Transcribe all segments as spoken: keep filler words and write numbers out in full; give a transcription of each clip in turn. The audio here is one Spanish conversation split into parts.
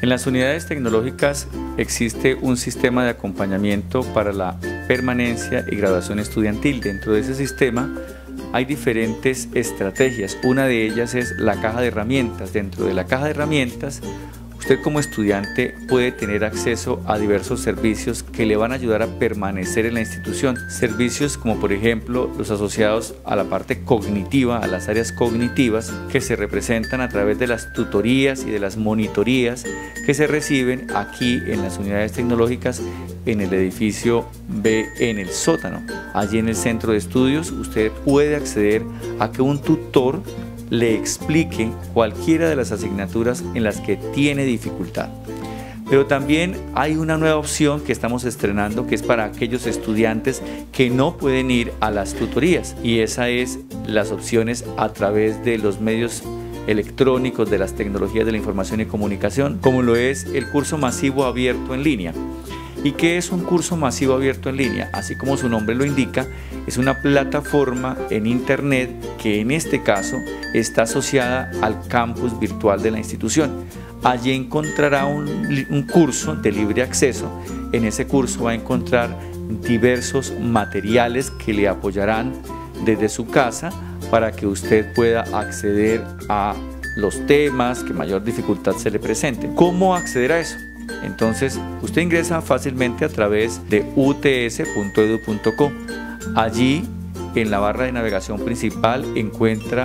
En las unidades tecnológicas existe un sistema de acompañamiento para la permanencia y graduación estudiantil. Dentro de ese sistema hay diferentes estrategias. Una de ellas es la caja de herramientas. Dentro de la caja de herramientas, usted como estudiante puede tener acceso a diversos servicios que le van a ayudar a permanecer en la institución. Servicios como por ejemplo los asociados a la parte cognitiva, a las áreas cognitivas, que se representan a través de las tutorías y de las monitorías que se reciben aquí en las unidades tecnológicas en el edificio B, en el sótano. Allí en el centro de estudios usted puede acceder a que un tutor le explique cualquiera de las asignaturas en las que tiene dificultad. Pero también hay una nueva opción que estamos estrenando, que es para aquellos estudiantes que no pueden ir a las tutorías, y esa es las opciones a través de los medios electrónicos, de las tecnologías de la información y comunicación, como lo es el curso masivo abierto en línea. ¿Y qué es un curso masivo abierto en línea? Así como su nombre lo indica, es una plataforma en internet que en este caso está asociada al campus virtual de la institución. Allí encontrará un, un curso de libre acceso. En ese curso va a encontrar diversos materiales que le apoyarán desde su casa para que usted pueda acceder a los temas que mayor dificultad se le presenten. ¿Cómo acceder a eso? Entonces, usted ingresa fácilmente a través de u t s punto edu punto co. Allí, en la barra de navegación principal, encuentra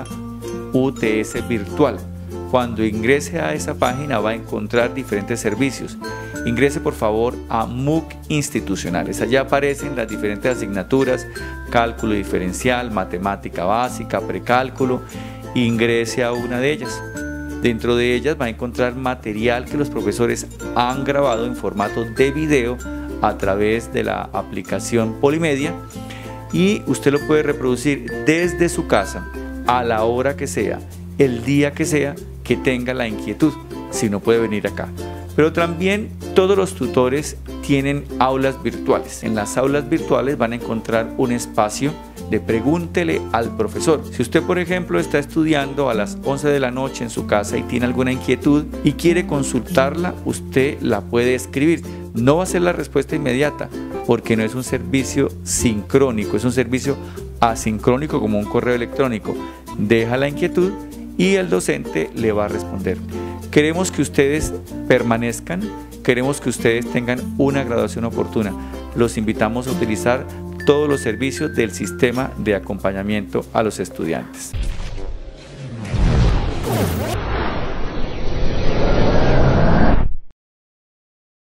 U T S Virtual. Cuando ingrese a esa página va a encontrar diferentes servicios. Ingrese por favor a M O C institucionales. Allá aparecen las diferentes asignaturas: cálculo diferencial, matemática básica, precálculo. Ingrese a una de ellas. Dentro de ellas va a encontrar material que los profesores han grabado en formato de video a través de la aplicación Polimedia, y usted lo puede reproducir desde su casa a la hora que sea, el día que sea que tenga la inquietud, si no puede venir acá. Pero también todos los tutores tienen aulas virtuales. En las aulas virtuales van a encontrar un espacio de pregúntele al profesor. Si usted, por ejemplo, está estudiando a las once de la noche en su casa y tiene alguna inquietud y quiere consultarla, usted la puede escribir. No va a ser la respuesta inmediata, porque no es un servicio sincrónico, es un servicio asincrónico como un correo electrónico. Deja la inquietud y el docente le va a responder. Queremos que ustedes permanezcan, queremos que ustedes tengan una graduación oportuna. Los invitamos a utilizar todos los servicios del sistema de acompañamiento a los estudiantes.